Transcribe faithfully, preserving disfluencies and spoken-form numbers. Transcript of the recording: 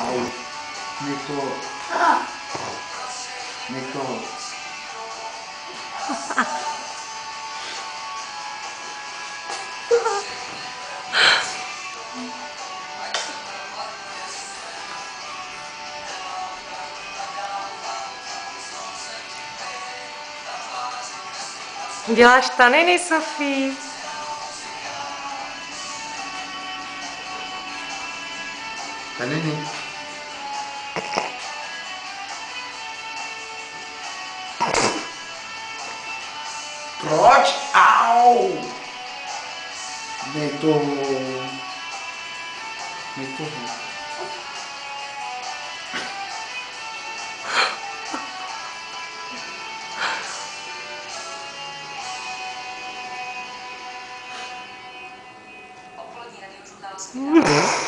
Au. Neko. Neko. Děláš taniny, Sofie? Taniny. Proč? Au! Dej to. Dej to. Odpolední radiožurnál.